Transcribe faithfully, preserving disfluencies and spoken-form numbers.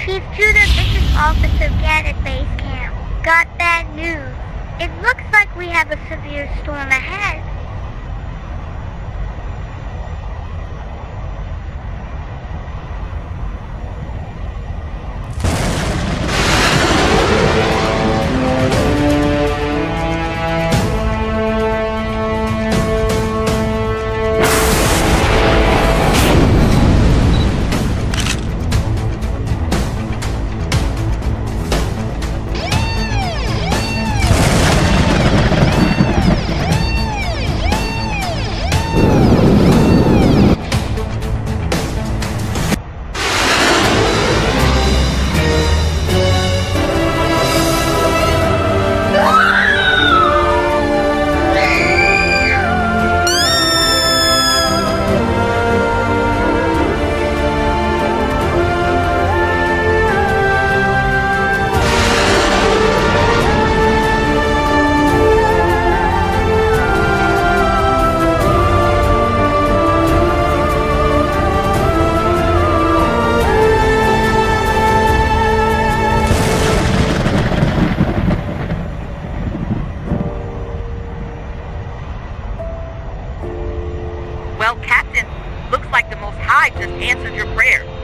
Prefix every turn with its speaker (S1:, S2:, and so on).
S1: Chief Judah, this is Officer Gadd at base camp. Got bad news. It looks like we have a severe storm ahead.
S2: Well, Captain, looks like the Most High just answered your prayer.